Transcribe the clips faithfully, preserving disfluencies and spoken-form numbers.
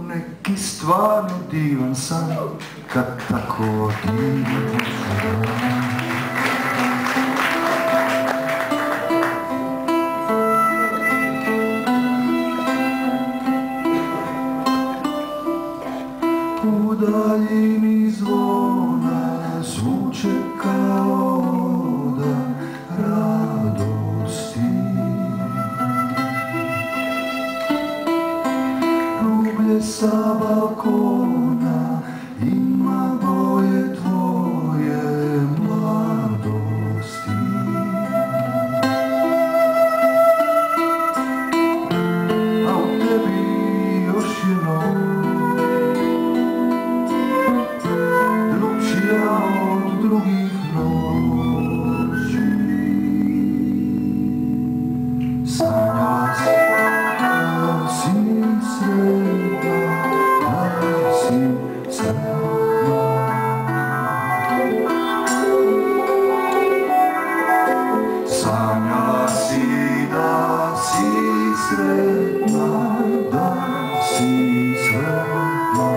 neki stvarno divan san, kad tako divan san. U daljini zvona zvuče kao da radosti. Rublje sa balkona ima boje tvoje mladosti. A u tebi još je noć, od drugih noći. Sanjala si da si sretna, da si sretna. Sanjala si da si sretna, da si sretna.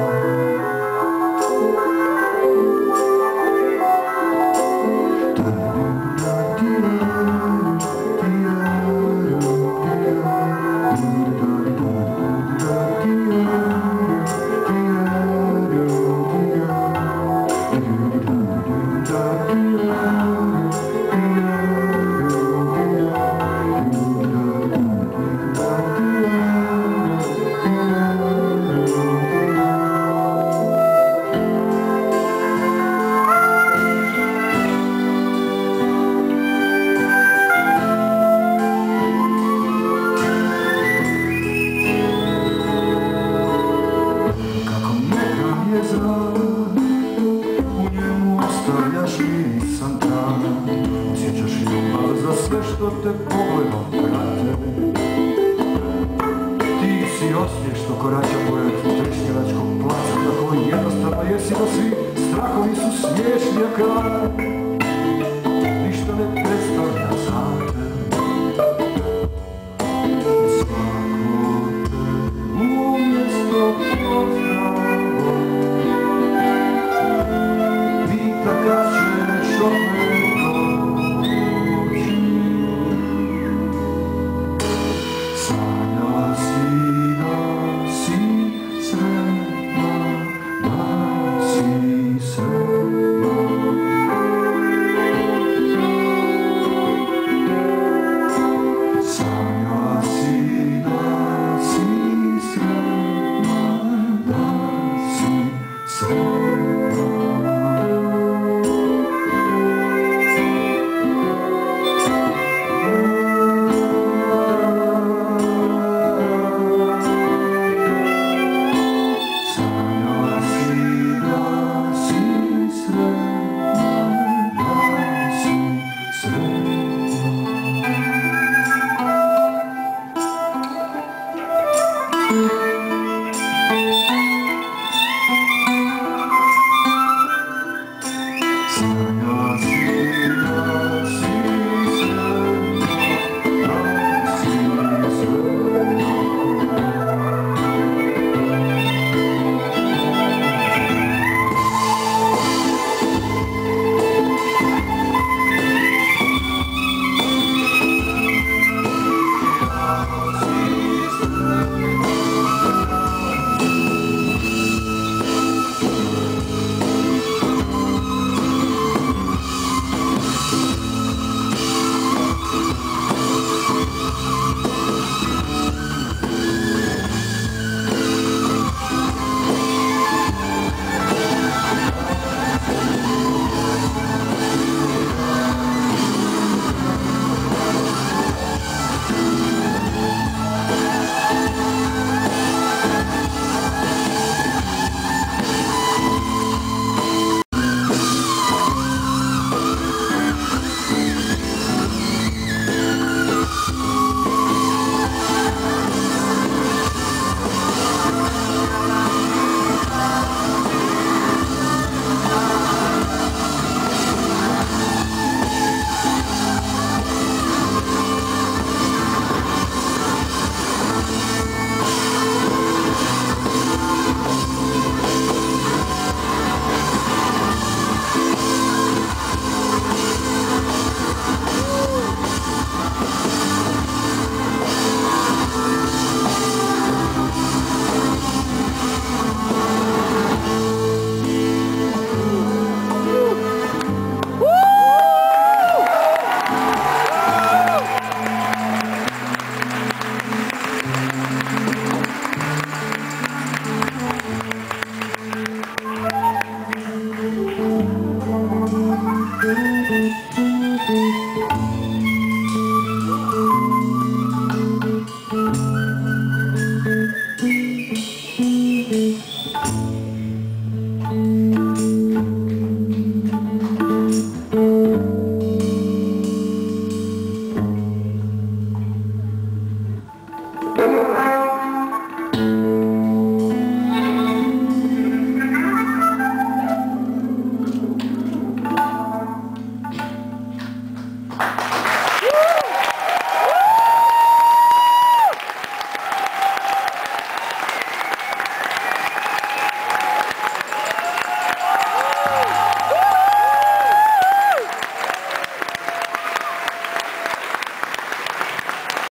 U njemu ostavljaš misan trag, osjećaš ljubav za sve što te pogledom prate. Ti si osmijeh što korača pored trešnjevačkog placa, tako jednostavno jesi da svi strahovi su smiješni, a kraj ništa ne predstavlja za te. Svako te umjesto pozdrav